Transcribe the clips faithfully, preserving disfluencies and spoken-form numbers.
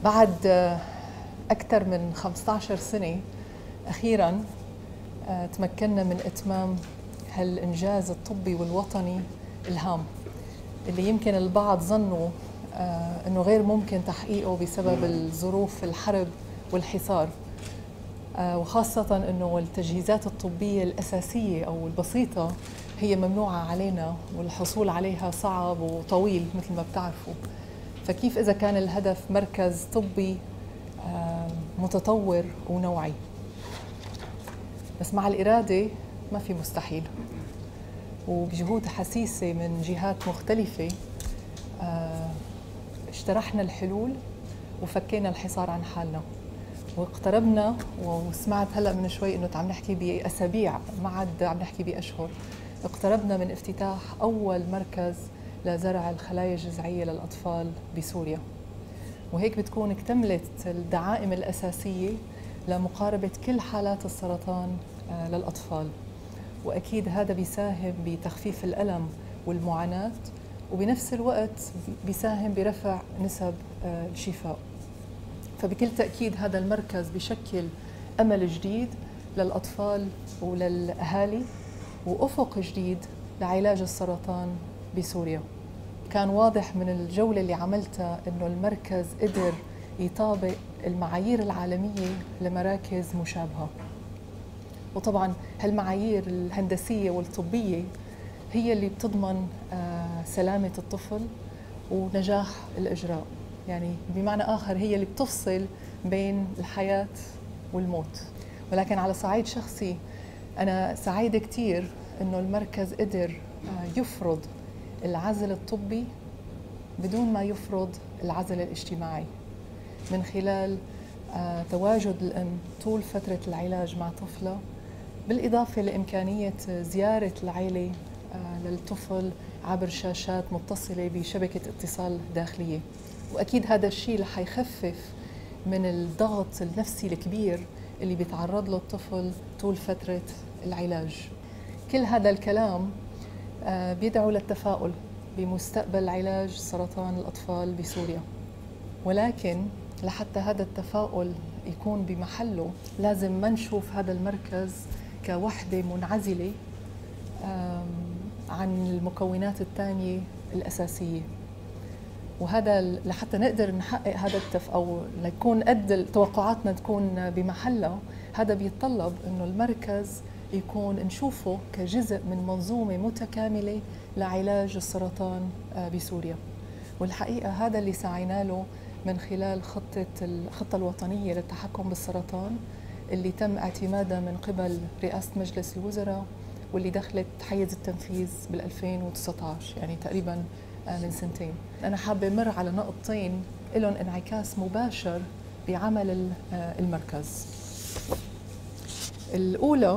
بعد أكثر من خمسة عشر سنة أخيراً تمكنا من إتمام هالإنجاز الطبي والوطني الهام اللي يمكن البعض ظنوا أنه غير ممكن تحقيقه بسبب الظروف الحرب والحصار، وخاصة أنه التجهيزات الطبية الأساسية أو البسيطة هي ممنوعة علينا والحصول عليها صعب وطويل مثل ما بتعرفوا. فكيف إذا كان الهدف مركز طبي متطور ونوعي؟ بس مع الإرادة ما في مستحيل، وبجهود حسيسة من جهات مختلفة اجترحنا الحلول وفكينا الحصار عن حالنا، واقتربنا. وسمعت هلا من شوي انه عم نحكي باسابيع، ما عاد عم نحكي باشهر. اقتربنا من افتتاح اول مركز لزرع الخلايا الجذعيه للاطفال بسوريا، وهيك بتكون اكتملت الدعائم الاساسيه لمقاربه كل حالات السرطان للاطفال. واكيد هذا بيساهم بتخفيف الالم والمعاناه، وبنفس الوقت بيساهم برفع نسب الشفاء. فبكل تأكيد هذا المركز بشكل أمل جديد للأطفال وللأهالي، وأفق جديد لعلاج السرطان بسوريا. كان واضح من الجولة اللي عملتها إنه المركز قدر يطابق المعايير العالمية لمراكز مشابهة، وطبعاً هالمعايير الهندسية والطبية هي اللي بتضمن سلامة الطفل ونجاح الإجراء. يعني بمعنى آخر هي اللي بتفصل بين الحياة والموت. ولكن على صعيد شخصي أنا سعيدة كتير إنه المركز قدر يفرض العزل الطبي بدون ما يفرض العزل الاجتماعي، من خلال تواجد الأم طول فترة العلاج مع طفلة، بالإضافة لإمكانية زيارة العائلة للطفل عبر شاشات متصلة بشبكة اتصال داخلية. وأكيد هذا الشيء رح يخفف من الضغط النفسي الكبير اللي بيتعرض له الطفل طول فترة العلاج. كل هذا الكلام بيدعو للتفاؤل بمستقبل علاج سرطان الأطفال بسوريا، ولكن لحتى هذا التفاؤل يكون بمحله لازم ما نشوف هذا المركز كوحدة منعزلة عن المكونات الثانية الأساسية. وهذا لحتى نقدر نحقق هذا التف أو ليكون قد توقعاتنا تكون بمحلها، هذا بيتطلب إنه المركز يكون نشوفه كجزء من منظومة متكاملة لعلاج السرطان بسوريا. والحقيقة هذا اللي سعينا له من خلال خطة الخطة الوطنية للتحكم بالسرطان اللي تم اعتمادها من قبل رئاسة مجلس الوزراء، واللي دخلت حيز التنفيذ بال ألفين وتسعة عشر، يعني تقريباً من سنتين. أنا حابة مر على نقطتين لهم انعكاس مباشر بعمل المركز. الأولى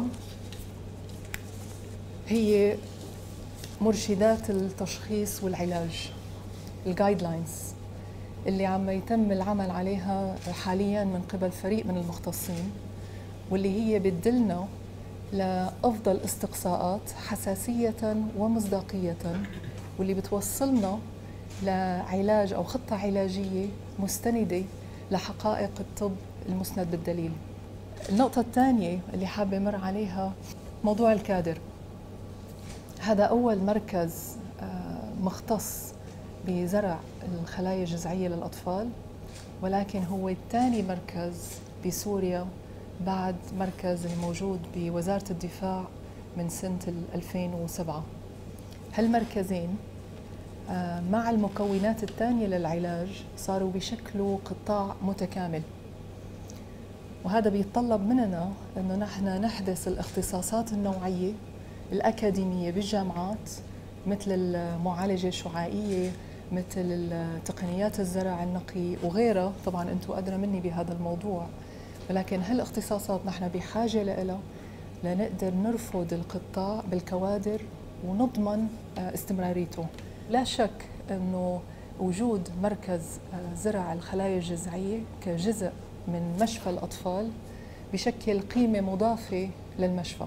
هي مرشدات التشخيص والعلاج، الجايد لاينز، اللي عم يتم العمل عليها حالياً من قبل فريق من المختصين، واللي هي بتدلنا لأفضل استقصاءات حساسية ومصداقية، واللي بتوصلنا لعلاج أو خطة علاجية مستندة لحقائق الطب المسند بالدليل. النقطة الثانية اللي حابة مر عليها موضوع الكادر. هذا أول مركز مختص بزرع الخلايا الجذعية للأطفال، ولكن هو الثاني مركز بسوريا بعد مركز الموجود بوزارة الدفاع من سنة ألفين وسبعة. هالمركزين مع المكونات الثانية للعلاج صاروا بشكل قطاع متكامل، وهذا بيتطلب مننا أنه نحن نحدث الاختصاصات النوعية الأكاديمية بالجامعات، مثل المعالجة الشعاعية، مثل تقنيات الزرع النقي وغيرها. طبعا أنتم أدرى مني بهذا الموضوع، ولكن هالاختصاصات نحن بحاجة لها لنقدر نرفض القطاع بالكوادر ونضمن استمراريته. لا شك أنه وجود مركز زرع الخلايا الجذعية كجزء من مشفى الأطفال بشكل قيمة مضافة للمشفى،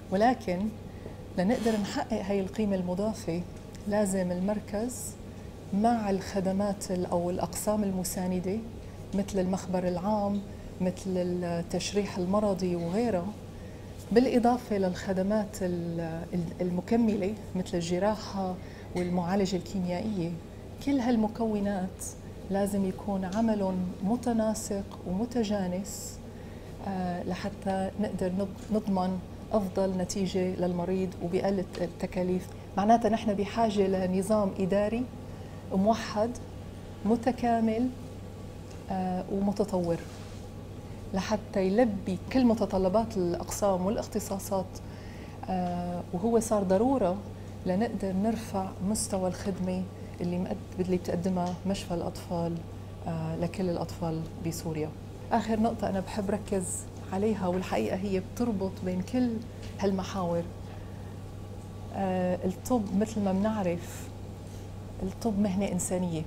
ولكن لنقدر نحقق هاي القيمة المضافة لازم المركز مع الخدمات أو الأقسام المساندة مثل المخبر العام، مثل التشريح المرضي وغيرها، بالإضافة للخدمات المكملة مثل الجراحة والمعالجة الكيميائية. كل هالمكونات لازم يكون عمل متناسق ومتجانس لحتى نقدر نضمن أفضل نتيجة للمريض وبأقل التكاليف. معناتها نحن بحاجة لنظام إداري موحد متكامل ومتطور لحتى يلبي كل متطلبات الأقسام والاختصاصات، وهو صار ضرورة لنقدر نرفع مستوى الخدمة اللي اللي بتقدمها مشفى الأطفال لكل الأطفال بسوريا. آخر نقطة أنا بحب ركز عليها، والحقيقة هي بتربط بين كل هالمحاور. الطب مثل ما بنعرف الطب مهنة إنسانية،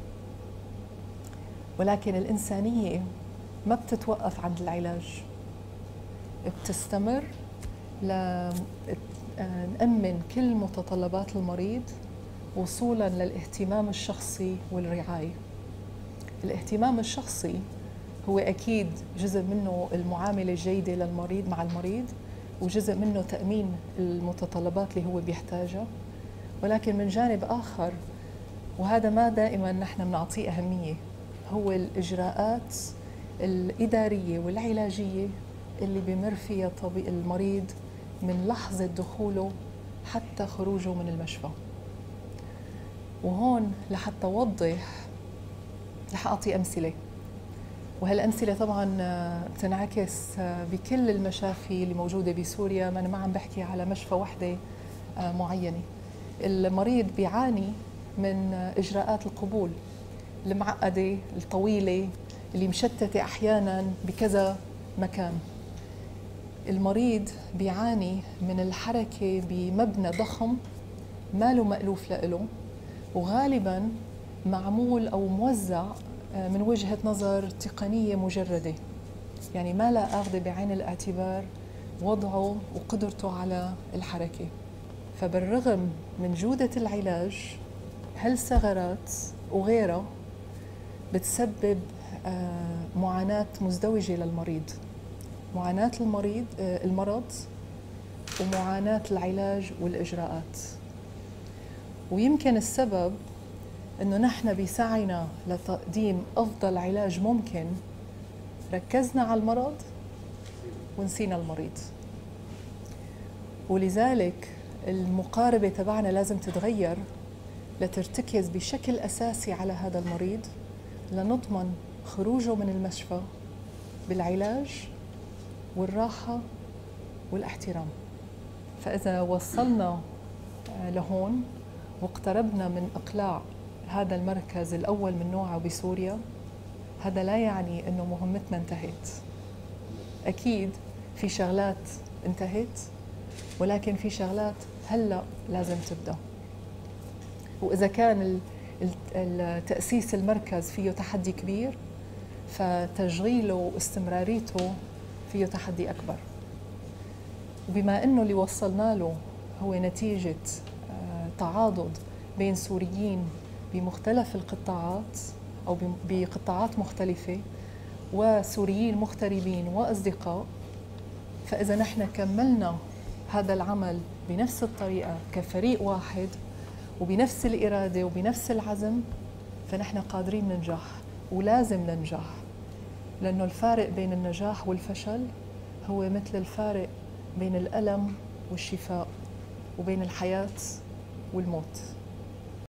ولكن الإنسانية ما بتتوقف عند العلاج، بتستمر لنأمن كل متطلبات المريض وصولاً للاهتمام الشخصي والرعاية. الاهتمام الشخصي هو أكيد جزء منه المعاملة الجيدة للمريض مع المريض، وجزء منه تأمين المتطلبات اللي هو بيحتاجها، ولكن من جانب آخر، وهذا ما دائما نحن بنعطيه أهمية، هو الإجراءات الإدارية والعلاجية اللي بمر فيها المريض من لحظة دخوله حتى خروجه من المشفى. وهون لحتى أوضح رح أعطي أمثلة، وهالأمثلة طبعاً بتنعكس بكل المشافي اللي موجودة بسوريا، ما أنا ما عم بحكي على مشفى وحدة معينة. المريض بيعاني من إجراءات القبول المعقدة الطويلة اللي مشتتة أحياناً بكذا مكان. المريض بيعاني من الحركة بمبنى ضخم ما له مألوف له، وغالباً معمول أو موزع من وجهة نظر تقنية مجردة، يعني ما لا أخذ بعين الاعتبار وضعه وقدرته على الحركة. فبالرغم من جودة العلاج، هالثغرات وغيرها بتسبب معاناة مزدوجة للمريض، معاناة المريض المرض ومعاناة العلاج والإجراءات. ويمكن السبب إنه نحن بسعينا لتقديم أفضل علاج ممكن ركزنا على المرض ونسينا المريض، ولذلك المقاربة تبعنا لازم تتغير لترتكز بشكل أساسي على هذا المريض لنضمن خروجه من المشفى بالعلاج والراحة والاحترام. فإذا وصلنا لهون واقتربنا من إقلاع هذا المركز الأول من نوعه بسوريا، هذا لا يعني أنه مهمتنا انتهت. أكيد في شغلات انتهت، ولكن في شغلات هلأ لازم تبدأ. وإذا كان التأسيس المركز فيه تحدي كبير، فتشغيله واستمراريته فيه تحدي أكبر. وبما أنه اللي وصلنا له هو نتيجة تعاضد بين سوريين بمختلف القطاعات أو بقطاعات مختلفة وسوريين مغتربين وأصدقاء، فإذا نحن كملنا هذا العمل بنفس الطريقة كفريق واحد وبنفس الإرادة وبنفس العزم، فنحن قادرين ننجح ولازم ننجح، لأنه الفارق بين النجاح والفشل هو مثل الفارق بين الألم والشفاء وبين الحياة والموت.